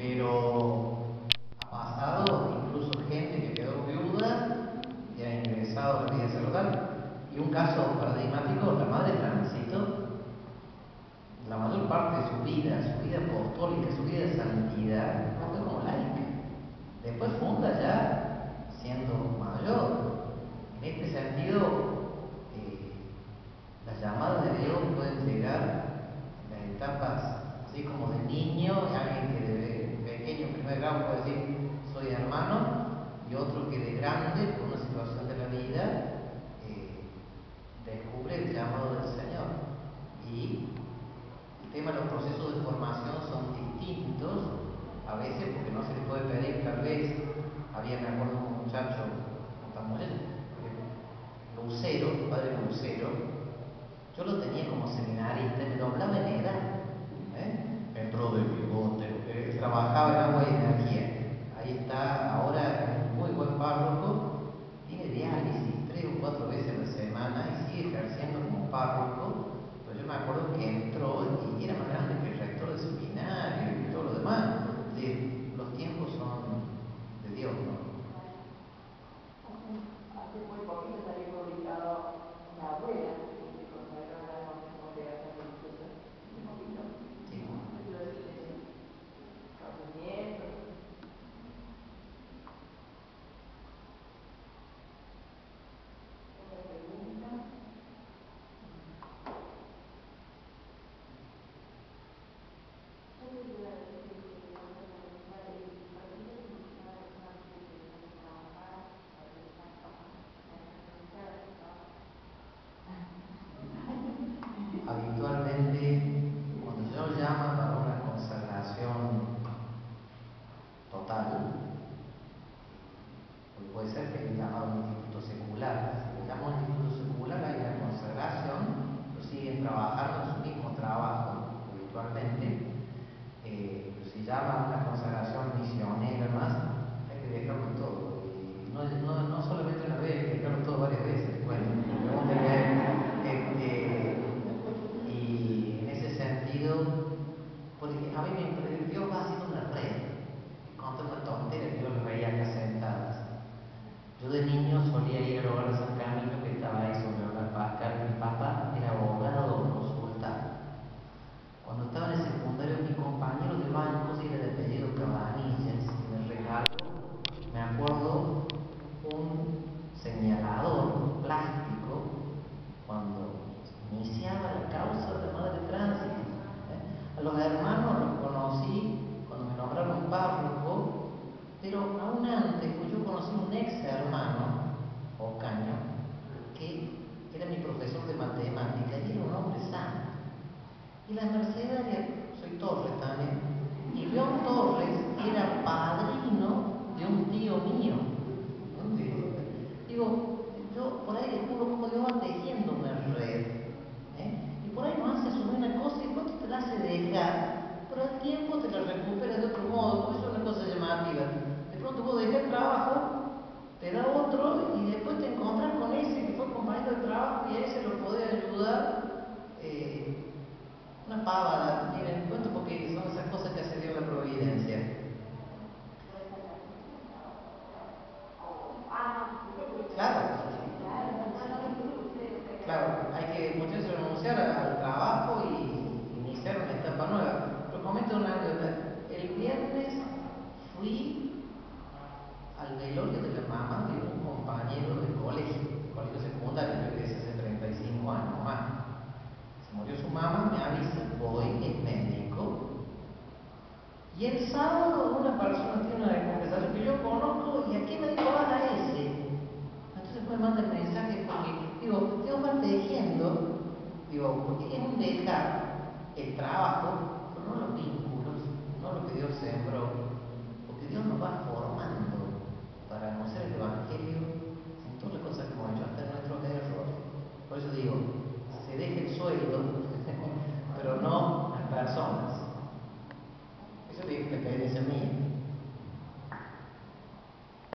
pero ha pasado incluso gente que quedó viuda y ha ingresado a la vida sacerdotal. Y un caso paradigmático, la madre Tránsito, la mayor parte de su vida apostólica, su vida de santidad, no fue como laica. Después funda ya siendo mayor. En este sentido, las llamadas de Dios pueden llegar en las etapas así como de niño, alguien que de pequeño, primer grado, puede decir soy hermano, y otro que de grande, por una situación de la vida, descubre el llamado del Señor. Y el tema de los procesos de formación son distintos, a veces porque no se les puede pedir, tal vez, me acuerdo de un muchacho, Lucero, padre Lucero, yo lo tenía como seminarista, me doblaba en edad, entró de bigote, trabajaba en agua y energía, ahí está, ahora es un muy buen párroco, tiene diálisis 3 o 4 veces a la semana y sigue ejerciendo como párroco. Pero yo me acuerdo que entró y era más grande que el rector del seminario y todo lo demás. Es decir, los tiempos son de Dios, ¿no? Hace muy poquito salió publicado una abuela que se consagró a la congregación religiosa. Un poquito. Sí. Con sus nietos. Otra pregunta. Habitualmente, cuando el Señor llama para una consagración total, pues puede ser que le llama a un instituto secular. Si le llama a un instituto secular, hay una consagración, pero siguen trabajando en su mismo trabajo habitualmente. Pero si llama a una consagración misionera más, hay que dejarlo todo. Y no solamente una vez, hay que dejarlo todo varias veces. Bueno, y en ese sentido, porque a mí Dios va haciendo una red. Contra una tontera que yo las veía acá sentadas. Yo de niño solía ir al hogar de San Camilo, que estaba ahí sobre el Pascal. Mi papá era abogado consultado. Cuando estaba en el secundario, mi compañero de banco, si era de apellido Cabanillas, me regaló, me acuerdo, un señalador plástico cuando iniciaba la causa de la madre Tránsito. A los hermanos los conocí cuando me nombraron párroco, pero aún antes, pues yo conocí un ex hermano, Ocaño, que era mi profesor de matemática y era un hombre santo. Y la mercedaria, soy Torres también, y León Torres era padrino de un tío mío. Digo, yo por ahí descubro cómo Dios va tejiendo una red. Y por ahí nos hace asumir una cosa y después te la hace dejar, pero al tiempo te la recupera de otro modo, porque eso es una cosa llamativa. De pronto vos dejás el trabajo, te da otro y después te encontrás con ese que fue compañero de trabajo y a ese lo podés ayudar. Una pavada, miren, cuento porque son esas cosas que hace Dios la providencia. Claro, hay que muchas veces renunciar al trabajo y iniciar una etapa nueva. Pero comento una anécdota. El viernes fui al velorio de la mamá de un compañero de colegio secundario, creo que es hace 35 años más. Se murió su mamá, me avisa, voy, es médico. Y el sábado una persona tiene una conversación que yo conozco y aquí me dijo, vas a ese. Entonces me manda el mensaje porque, digo, Dios va tejiendo, porque es un dejar el trabajo, pero no los vínculos, no lo que Dios sembró, porque Dios nos va formando para conocer el Evangelio